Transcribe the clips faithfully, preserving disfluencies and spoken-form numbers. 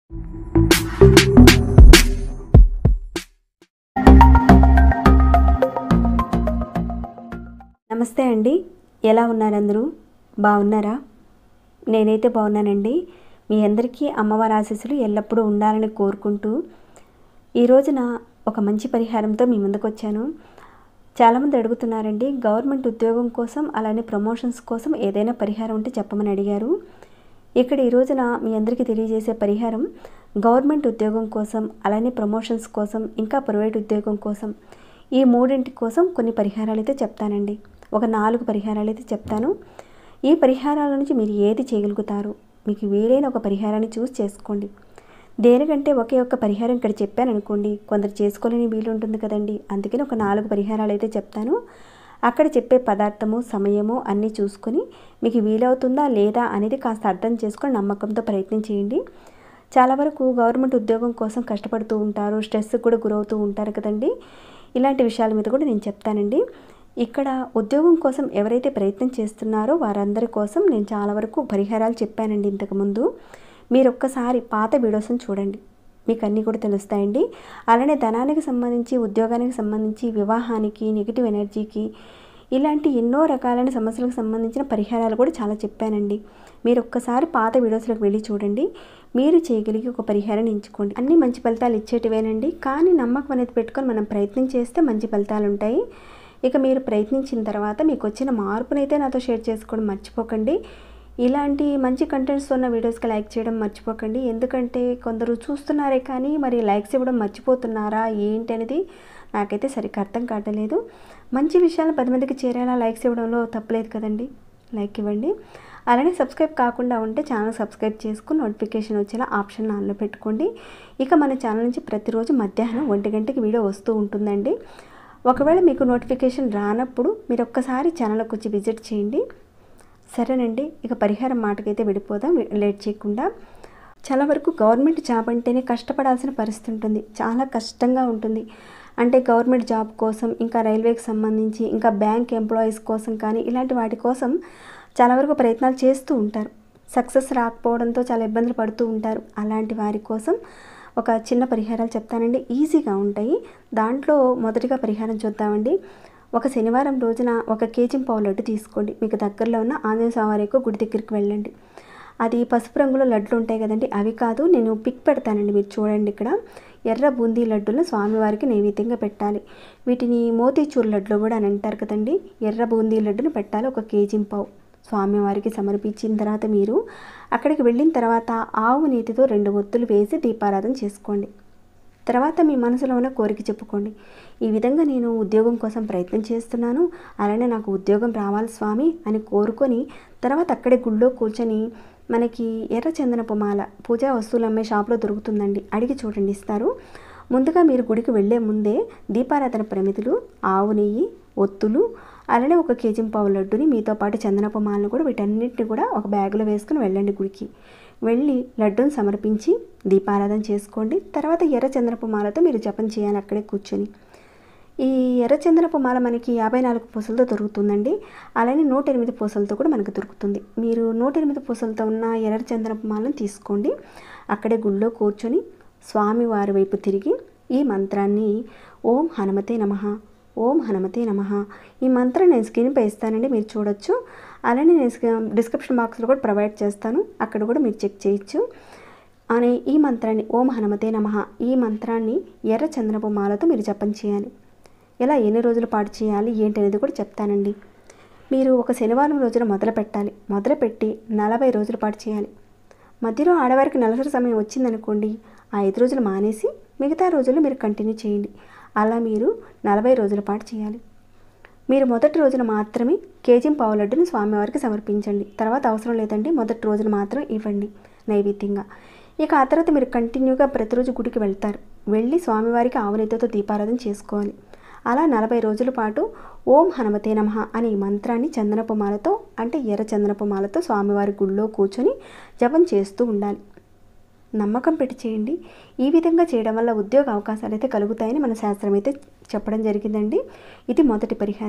నమస్తే అండి, ఎలా ఉన్నారు అందరూ? బాగున్నారా? నేనైతే బాగున్నానండి. మీ అందరికీ అమ్మవారి ఆశీస్సులు ఎల్లప్పుడూ ఉండాలని కోరుకుంటూ ఈ రోజున ఒక మంచి పరిహారంతో మీ ముందుకు వచ్చాను. చాలామంది అడుగుతున్నారండి, గవర్నమెంట్ ఉద్యోగం కోసం అలానే ప్రమోషన్స్ కోసం ఏదైనా పరిహారం ఉంటే చెప్పమని అడిగారు. ఇక్కడ ఈ రోజున మీ అందరికీ తెలియజేసే పరిహారం గవర్నమెంట్ ఉద్యోగం కోసం, అలానే ప్రమోషన్స్ కోసం, ఇంకా ప్రైవేట్ ఉద్యోగం కోసం, ఈ మూడింటి కోసం కొన్ని పరిహారాలు అయితే చెప్తానండి. ఒక నాలుగు పరిహారాలు అయితే చెప్తాను. ఈ పరిహారాల నుంచి మీరు ఏది చేయగలుగుతారు, మీకు వీలైన ఒక పరిహారాన్ని చూస్ చేసుకోండి. దేనికంటే ఒకే ఒక్క పరిహారం ఇక్కడ చెప్పాను అనుకోండి, కొందరు చేసుకోలేని వీలు ఉంటుంది కదండి. అందుకని ఒక నాలుగు పరిహారాలు అయితే చెప్తాను. అక్కడ చెప్పే పదార్థము, సమయము అన్నీ చూసుకొని మీకు వీలవుతుందా లేదా అనేది కాస్త అర్థం చేసుకొని నమ్మకంతో ప్రయత్నం చేయండి. చాలా వరకు గవర్నమెంట్ ఉద్యోగం కోసం కష్టపడుతూ ఉంటారు, స్ట్రెస్ కూడా గురవుతూ ఉంటారు కదండి. ఇలాంటి విషయాల మీద కూడా నేను చెప్తానండి. ఇక్కడ ఉద్యోగం కోసం ఎవరైతే ప్రయత్నం చేస్తున్నారో వారందరి కోసం నేను చాలా వరకు పరిహారాలు చెప్పానండి ఇంతకుముందు. మీరు ఒక్కసారి పాత వీడియోస్ని చూడండి, మీకు అన్నీ కూడా తెలుస్తాయండి. అలానే ధనానికి సంబంధించి, ఉద్యోగానికి సంబంధించి, వివాహానికి, నెగిటివ్ ఎనర్జీకి, ఇలాంటి ఎన్నో రకాలైన సమస్యలకు సంబంధించిన పరిహారాలు కూడా చాలా చెప్పానండి. మీరు ఒక్కసారి పాత వీడియోస్లోకి వెళ్ళి చూడండి. మీరు చేయగలిగి ఒక పరిహారాన్ని ఎంచుకోండి. అన్నీ మంచి ఫలితాలు ఇచ్చేటివేనండి, కానీ నమ్మకం అనేది పెట్టుకొని మనం ప్రయత్నం చేస్తే మంచి ఫలితాలు ఉంటాయి. ఇక మీరు ప్రయత్నించిన తర్వాత మీకు వచ్చిన మార్పునైతే నాతో షేర్ చేసుకోవడం మర్చిపోకండి. ఇలాంటి మంచి కంటెంట్స్ ఉన్న వీడియోస్కి లైక్ చేయడం మర్చిపోకండి. ఎందుకంటే కొందరు చూస్తున్నారే కానీ మరి లైక్స్ ఇవ్వడం మర్చిపోతున్నారా ఏంటి అనేది నాకైతే సరిగ్గా అర్థం కావట్లేదు. మంచి విషయాలు పది మందికి చేరేలా లైక్స్ ఇవ్వడంలో తప్పలేదు కదండి. లైక్ ఇవ్వండి. అలానే సబ్స్క్రైబ్ కాకుండా ఉంటే ఛానల్ సబ్స్క్రైబ్ చేసుకుని నోటిఫికేషన్ వచ్చేలా ఆప్షన్ ఆన్లో పెట్టుకోండి. ఇక మన ఛానల్ నుంచి ప్రతిరోజు మధ్యాహ్నం ఒంటి గంటకి వీడియో వస్తూ ఉంటుందండి. ఒకవేళ మీకు నోటిఫికేషన్ రానప్పుడు మీరు ఒక్కసారి ఛానల్కి వచ్చి విజిట్ చేయండి. సరేనండి, ఇక పరిహారం మాటకైతే వెళ్ళిపోదాం లేట్ చేయకుండా. చాలా వరకు గవర్నమెంట్ జాబ్ అంటేనే కష్టపడాల్సిన పరిస్థితి ఉంటుంది, చాలా కష్టంగా ఉంటుంది. అంటే గవర్నమెంట్ జాబ్ కోసం, ఇంకా రైల్వేకి సంబంధించి, ఇంకా బ్యాంక్ ఎంప్లాయీస్ కోసం కానీ ఇలాంటి వాటి కోసం చాలా వరకు ప్రయత్నాలు చేస్తూ ఉంటారు. సక్సెస్ రాకపోవడంతో చాలా ఇబ్బందులు పడుతూ ఉంటారు. అలాంటి వారి కోసం ఒక చిన్న పరిహారాలు చెప్తానండి, ఈజీగా ఉంటాయి. దాంట్లో మొదటిగా పరిహారం చూద్దామండి. ఒక శనివారం రోజున ఒక కేజీ పావు లడ్డు తీసుకోండి. మీకు దగ్గరలో ఉన్న ఆంజనేయ స్వామి యొక్క గుడి దగ్గరికి వెళ్ళండి. అది పసుపు రంగులో లడ్డులు ఉంటాయి కదండి, అవి కాదు, నేను పిక్ పెడతానండి, మీరు చూడండి. ఇక్కడ ఎర్ర బూందీ లడ్డులను స్వామివారికి నైవేద్యంగా పెట్టాలి. వీటిని మోతీచూర్ లడ్లు కూడా అని అంటారు కదండి. ఎర్ర బూందీ లడ్డును పెట్టాలి ఒక కేజీ పావు. స్వామివారికి సమర్పించిన తర్వాత మీరు అక్కడికి వెళ్ళిన తర్వాత ఆవు నీతితో రెండు ఒత్తులు వేసి దీపారాధన చేసుకోండి. తర్వాత మీ మనసులో ఉన్న కోరిక చెప్పుకోండి. ఈ విధంగా నేను ఉద్యోగం కోసం ప్రయత్నం చేస్తున్నాను, అలానే నాకు ఉద్యోగం రావాలి స్వామి అని కోరుకొని తర్వాత అక్కడే గుళ్ళో కూర్చొని మనకి ఎర్ర చందనపు మాల పూజా వస్తువులు అమ్మే షాప్లో దొరుకుతుందండి, అడిగి చూడండి, ఇస్తారు. ముందుగా మీరు గుడికి వెళ్ళే ముందే దీపారాధన ప్రమితులు, ఆవు నెయ్యి, ఒత్తులు, అలానే ఒక కేజీ పావు లడ్డుని మీతో పాటు చందనపు మాలను కూడా వీటన్నిటిని కూడా ఒక బ్యాగులో వేసుకుని వెళ్ళండి. గుడికి వెళ్ళి లడ్డూని సమర్పించి దీపారాధన చేసుకోండి. తర్వాత ఎర్ర చందనపు మాలతో మీరు జపం చేయాలి అక్కడే కూర్చొని. ఈ ఎర్ర చందనపు మాల మనకి యాభై నాలుగు పూసలతో దొరుకుతుందండి. అలానే నూట ఎనిమిది పూసలతో కూడా మనకు దొరుకుతుంది. మీరు నూట ఎనిమిది పూసలతో ఉన్న ఎర్ర చందనపు మాలను తీసుకోండి. అక్కడే గుళ్ళో కూర్చొని స్వామివారి వైపు తిరిగి ఈ మంత్రాన్ని ఓం హనుమతే నమః, ఓం హనుమతే నమః, ఈ మంత్రం నేను స్క్రీన్పై ఇస్తానండి, మీరు చూడొచ్చు. అలానే నేను డిస్క్రిప్షన్ బాక్స్లో కూడా ప్రొవైడ్ చేస్తాను, అక్కడ కూడా మీరు చెక్ చేయొచ్చు. అనే ఈ మంత్రాన్ని ఓం హనుమతే నమః, ఈ మంత్రాన్ని ఎర్ర చందనపు మాలతో మీరు జపం చేయాలి. ఎలా ఎన్ని రోజుల పాటు చేయాలి ఏంటి అనేది కూడా చెప్తానండి. మీరు ఒక శనివారం రోజున మొదలు పెట్టాలి. మొదలుపెట్టి నలభై రోజుల పాటు చేయాలి. మధ్యలో ఆడవారికి నెలసరి సమయం వచ్చిందనుకోండి, ఆ ఐదు రోజులు మానేసి మిగతా రోజులు మీరు కంటిన్యూ చేయండి. అలా మీరు నలభై రోజుల పాటు చేయాలి. మీరు మొదటి రోజున మాత్రమే కేజీ పావు లడ్డుని స్వామివారికి సమర్పించండి. తర్వాత అవసరం లేదండి, మొదటి రోజున మాత్రం ఇవ్వండి నైవేద్యంగా. ఇక ఆ తర్వాత మీరు కంటిన్యూగా ప్రతిరోజు గుడికి వెళ్తారు. వెళ్ళి స్వామివారికి ఆవు నెయ్యితో దీపారాధన చేసుకోవాలి. అలా నలభై రోజుల పాటు ఓం హనుమతే నమః అనే మంత్రాన్ని చందనపు మాలతో, అంటే ఎర్ర చందనపు మాలతో స్వామివారి గుళ్ళో కూర్చొని జపం చేస్తూ ఉండాలి. నమ్మకం పెట్టి చేయండి. ఈ విధంగా చేయడం వల్ల ఉద్యోగ అవకాశాలు అయితే కలుగుతాయని మన శాస్త్రం అయితే చెప్పడం జరిగిందండి. ఇది మొదటి పరిహారం.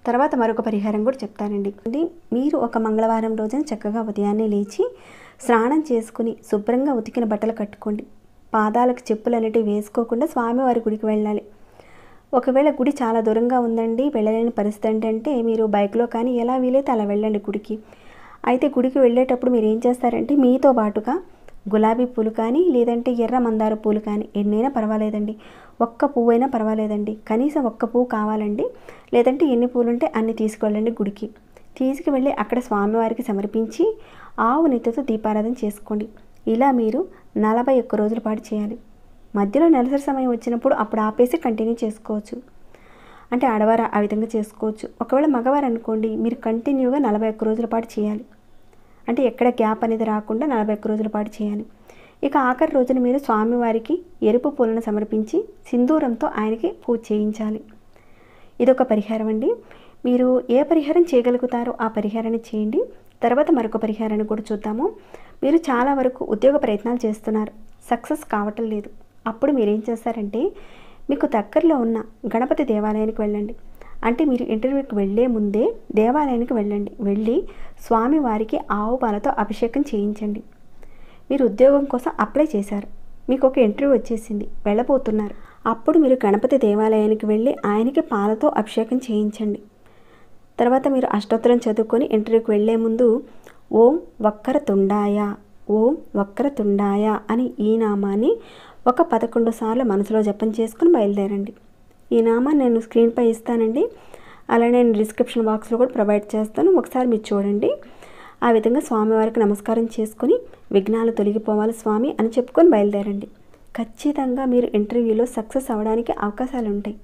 తర్వాత మరొక పరిహారం కూడా చెప్తానండి. మీరు ఒక మంగళవారం రోజున చక్కగా ఉదయాన్నే లేచి స్నానం చేసుకుని శుభ్రంగా ఉతికిన బట్టలు కట్టుకోండి. పాదాలకు చెప్పులు అనేటివి వేసుకోకుండా స్వామివారి గుడికి వెళ్ళాలి. ఒకవేళ గుడి చాలా దూరంగా ఉందండి, వెళ్ళలేని పరిస్థితి ఏంటంటే మీరు బైక్లో కానీ ఎలా వీలైతే అలా వెళ్ళండి గుడికి. అయితే గుడికి వెళ్ళేటప్పుడు మీరు ఏం చేస్తారంటే మీతో పాటుగా గులాబీ పూలు కానీ లేదంటే ఎర్ర మందార పూలు కానీ ఎన్నైనా పర్వాలేదండి, ఒక్క పువ్వు అయినా పర్వాలేదండి, కనీసం ఒక్క పువ్వు కావాలండి. లేదంటే ఎన్ని పూలు ఉంటే అన్ని తీసుకువెళ్ళండి గుడికి. తీసుకువెళ్ళి అక్కడ స్వామివారికి సమర్పించి ఆవు నెయ్యితో దీపారాధన చేసుకోండి. ఇలా మీరు నలభై ఒక్క రోజుల పాటు చేయాలి. మధ్యలో నెలసరి సమయం వచ్చినప్పుడు అప్పుడు ఆపేసి కంటిన్యూ చేసుకోవచ్చు. అంటే ఆడవారు ఆ విధంగా చేసుకోవచ్చు. ఒకవేళ మగవారు అనుకోండి, మీరు కంటిన్యూగా నలభై ఒక్క రోజుల పాటు చేయాలి. అంటే ఎక్కడ గ్యాప్ అనేది రాకుండా నలభై ఒక్క రోజుల పాటు చేయాలి. ఇక ఆఖరి రోజున మీరు స్వామివారికి ఎరుపు పూలను సమర్పించి సింధూరంతో ఆయనకి పూజ చేయించాలి. ఇదొక పరిహారం అండి. మీరు ఏ పరిహారం చేయగలుగుతారో ఆ పరిహారాన్ని చేయండి. తర్వాత మరొక పరిహారాన్ని కూడా చూద్దాము. మీరు చాలా వరకు ఉద్యోగ ప్రయత్నాలు చేస్తున్నారు, సక్సెస్ కావటం లేదు. అప్పుడు మీరు ఏం చేస్తారంటే మీకు దగ్గరలో ఉన్న గణపతి దేవాలయానికి వెళ్ళండి. అంటే మీరు ఇంటర్వ్యూకి వెళ్ళే ముందే దేవాలయానికి వెళ్ళండి. వెళ్ళి స్వామివారికి ఆవు పాలతో అభిషేకం చేయించండి. మీరు ఉద్యోగం కోసం అప్లై చేశారు, మీకు ఒక ఇంటర్వ్యూ వచ్చేసింది, వెళ్ళబోతున్నారు. అప్పుడు మీరు గణపతి దేవాలయానికి వెళ్ళి ఆయనకి పాలతో అభిషేకం చేయించండి. తర్వాత మీరు అష్టోత్తరం చదువుకొని ఇంటర్వ్యూకి వెళ్ళే ముందు ఓం వక్రతుండాయ, ఓం వక్రతుండాయ అని ఈ నామాన్ని ఒక పదకొండు సార్లు మనసులో జపం చేసుకుని బయలుదేరండి. ఈ నామాన్ని నేను స్క్రీన్పై ఇస్తానండి, అలానే నేను డిస్క్రిప్షన్ బాక్స్లో కూడా ప్రొవైడ్ చేస్తాను, ఒకసారి మీరు చూడండి. ఆ విధంగా స్వామివారికి నమస్కారం చేసుకుని విఘ్నాలు తొలగిపోవాలి స్వామి అని చెప్పుకొని బయలుదేరండి. ఖచ్చితంగా మీరు ఇంటర్వ్యూలో సక్సెస్ అవ్వడానికి అవకాశాలు ఉంటాయి.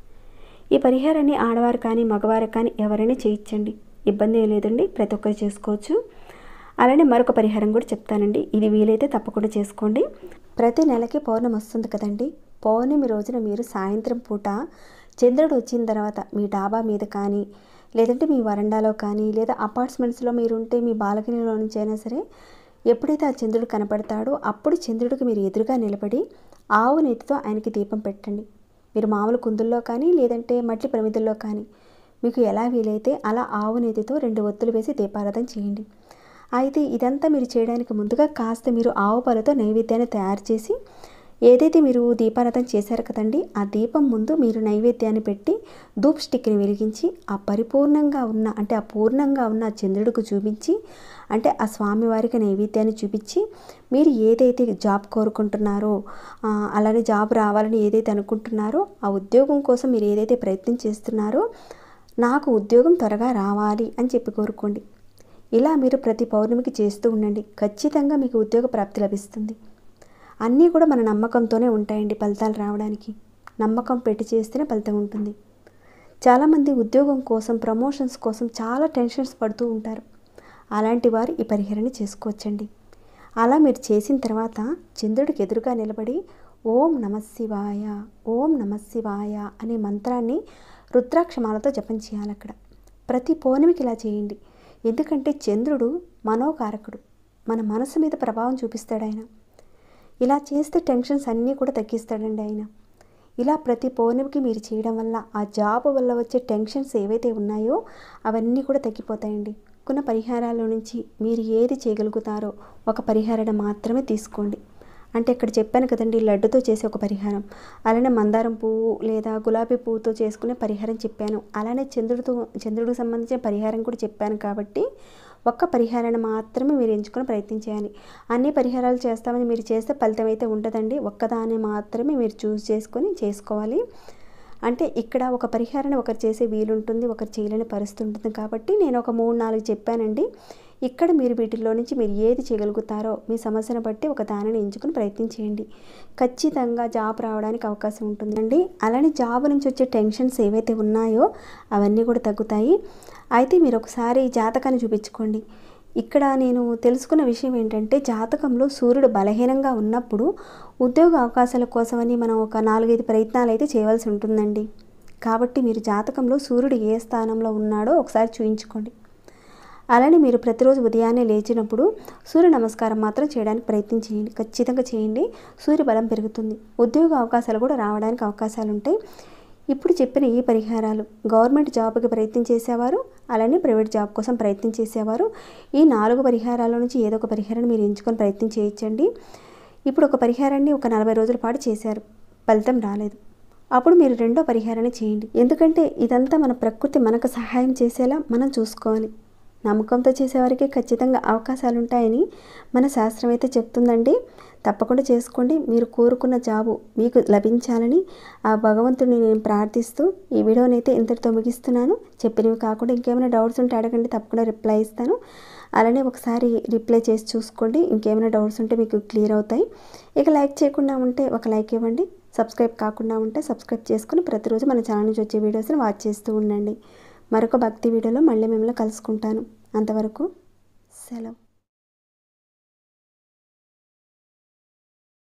ఈ పరిహారాన్ని ఆడవారు కానీ మగవారు కానీ ఎవరైనా చేయించండి, ఇబ్బంది ఏం లేదండి, ప్రతి ఒక్కరు చేసుకోవచ్చు. అలానే మరొక పరిహారం కూడా చెప్తానండి, ఇది వీలైతే తప్పకుండా చేసుకోండి. ప్రతి నెలకి పౌర్ణమి వస్తుంది కదండి, పౌర్ణమి రోజున మీరు సాయంత్రం పూట చంద్రుడు వచ్చిన తర్వాత మీ డాబా మీద కానీ లేదంటే మీ వరండాలో కానీ లేదా అపార్ట్మెంట్స్లో మీరు ఉంటే మీ బాల్కనీలో నుంచి అయినా సరే ఎప్పుడైతే ఆ చంద్రుడు కనపడతాడో అప్పుడు చంద్రుడికి మీరు ఎదురుగా నిలబడి ఆవు నెయ్యితో ఆయనకి దీపం పెట్టండి. మీరు మామూలు కుందుల్లో కానీ లేదంటే మట్టి ప్రమిదల్లో కానీ మీకు ఎలా వీలైతే అలా ఆవు నెయ్యితో రెండు ఒత్తులు వేసి దీపారాధన చేయండి. అయితే ఇదంతా మీరు చేయడానికి ముందుగా కాస్త మీరు ఆవు పాలతో నైవేద్యాన్ని తయారు చేసి ఏదైతే మీరు దీపారాధన చేశారు కదండి, ఆ దీపం ముందు మీరు నైవేద్యాన్ని పెట్టి ధూప్ స్టిక్ని వెలిగించి ఆ పరిపూర్ణంగా ఉన్న అంటే ఆ పూర్ణంగా ఉన్న చంద్రుడికి చూపించి అంటే ఆ స్వామివారికి నైవేద్యాన్ని చూపించి మీరు ఏదైతే జాబ్ కోరుకుంటున్నారో అలానే జాబ్ రావాలని ఏదైతే అనుకుంటున్నారో ఆ ఉద్యోగం కోసం మీరు ఏదైతే ప్రయత్నం చేస్తున్నారో నాకు ఉద్యోగం త్వరగా రావాలి అని చెప్పి కోరుకోండి. ఇలా మీరు ప్రతి పౌర్ణమికి చేస్తూ ఉండండి, ఖచ్చితంగా మీకు ఉద్యోగ ప్రాప్తి లభిస్తుంది. అన్నీ కూడా మన నమ్మకంతోనే ఉంటాయండి ఫలితాలు రావడానికి. నమ్మకం పెట్టి చేస్తేనే ఫలితం ఉంటుంది. చాలామంది ఉద్యోగం కోసం ప్రమోషన్స్ కోసం చాలా టెన్షన్స్ పడుతూ ఉంటారు. అలాంటి వారు ఈ పరిహారాన్ని చేసుకోవచ్చండి. అలా మీరు చేసిన తర్వాత చంద్రుడికి ఎదురుగా నిలబడి ఓం నమఃశివాయ, ఓం నమఃశివాయ అనే మంత్రాన్ని రుద్రాక్షమాలతో జపం చేయాలి. అక్కడ ప్రతి పౌర్ణమికి ఇలా చేయండి. ఎందుకంటే చంద్రుడు మనోకారకుడు, మన మనసు మీద ప్రభావం చూపిస్తాడు ఆయన. ఇలా చేస్తే టెన్షన్స్ అన్నీ కూడా తగ్గిస్తాడండి ఆయన. ఇలా ప్రతి పౌర్ణమికి మీరు చేయడం వల్ల ఆ జాబ్ వల్ల వచ్చే టెన్షన్స్ ఏవైతే ఉన్నాయో అవన్నీ కూడా తగ్గిపోతాయండి. కొన్ని పరిహారాల నుంచి మీరు ఏది చేయగలుగుతారో ఒక పరిహారాన్ని మాత్రమే తీసుకోండి. అంటే ఇక్కడ చెప్పాను కదండి, లడ్డుతో చేసే ఒక పరిహారం, అలానే మందారం పువ్వు లేదా గులాబీ పువ్వుతో చేసుకునే పరిహారం చెప్పాను, అలానే చంద్రుడితో చంద్రుడికి సంబంధించిన పరిహారం కూడా చెప్పాను. కాబట్టి ఒక్క పరిహారాన్ని మాత్రమే మీరు ఎంచుకొని ప్రయత్నం చేయాలి. అన్ని పరిహారాలు చేస్తామని మీరు చేస్తే ఫలితం అయితే ఉండదండి, ఒక్కదాన్ని మాత్రమే మీరు చూస్ చేసుకొని చేసుకోవాలి. అంటే ఇక్కడ ఒక పరిహారాన్ని ఒకరు చేసే వీలుంటుంది, ఒకరు చేయలేని పరిస్థితి ఉంటుంది. కాబట్టి నేను ఒక మూడు నాలుగు చెప్పానండి. ఇక్కడ మీరు వీటిల్లో నుంచి మీరు ఏది చేయగలుగుతారో మీ సమస్యను బట్టి ఒక దానిని ఎంచుకుని ప్రయత్నం చేయండి. ఖచ్చితంగా జాబ్ రావడానికి అవకాశం ఉంటుందండి. అలానే జాబ్ నుంచి వచ్చే టెన్షన్స్ ఏవైతే ఉన్నాయో అవన్నీ కూడా తగ్గుతాయి. అయితే మీరు ఒకసారి జాతకాన్ని చూపించుకోండి. ఇక్కడ నేను తెలుసుకున్న విషయం ఏంటంటే జాతకంలో సూర్యుడు బలహీనంగా ఉన్నప్పుడు ఉద్యోగ అవకాశాల కోసమని మనం ఒక నాలుగైదు ప్రయత్నాలు అయితే చేయవలసి ఉంటుందండి. కాబట్టి మీరు జాతకంలో సూర్యుడు ఏ స్థానంలో ఉన్నాడో ఒకసారి చూయించుకోండి. అలానే మీరు ప్రతిరోజు ఉదయాన్నే లేచినప్పుడు సూర్య నమస్కారం మాత్రం చేయడానికి ప్రయత్నం చేయండి, ఖచ్చితంగా చేయండి. సూర్య బలం పెరుగుతుంది, ఉద్యోగ అవకాశాలు కూడా రావడానికి అవకాశాలు ఉంటాయి. ఇప్పుడు చెప్పిన ఈ పరిహారాలు గవర్నమెంట్ జాబ్కి ప్రయత్నం చేసేవారు, అలానే ప్రైవేట్ జాబ్ కోసం ప్రయత్నం చేసేవారు, ఈ నాలుగు పరిహారాల నుంచి ఏదో ఒక పరిహారాన్ని మీరు ఎంచుకొని ప్రయత్నం చేయొచ్చండి. ఇప్పుడు ఒక పరిహారాన్ని ఒక నలభై రోజుల పాటు చేశారు, ఫలితం రాలేదు. అప్పుడు మీరు రెండో పరిహారాన్ని చేయండి. ఎందుకంటే ఇదంతా మన ప్రకృతి మనకు సహాయం చేసేలా మనం చూసుకోవాలి. నమ్మకంతో చేసేవారికి ఖచ్చితంగా అవకాశాలు ఉంటాయని మన శాస్త్రం అయితే చెప్తుందండి. తప్పకుండా చేసుకోండి. మీరు కోరుకున్న జాబు మీకు లభించాలని ఆ భగవంతుడిని నేను ప్రార్థిస్తూ ఈ వీడియోని అయితే ఇంతటితో ముగిస్తున్నాను. చెప్పినవి కాకుండా ఇంకేమైనా డౌట్స్ ఉంటే అడగండి, తప్పకుండా రిప్లై ఇస్తాను. అలానే ఒకసారి రిప్లై చేసి చూసుకోండి, ఇంకేమైనా డౌట్స్ ఉంటే మీకు క్లియర్ అవుతాయి. ఇక లైక్ చేయకుండా ఉంటే ఒక లైక్ ఇవ్వండి, సబ్స్క్రైబ్ కాకుండా ఉంటే సబ్స్క్రైబ్ చేసుకుని ప్రతిరోజు మన ఛానల్ నుంచి వచ్చే వీడియోస్ని వాచ్ చేస్తూ ఉండండి. మరొక భక్తి వీడియోలో మళ్ళీ మిమ్మల్ని కలుసుకుంటాను. అంతవరకు సెలవు.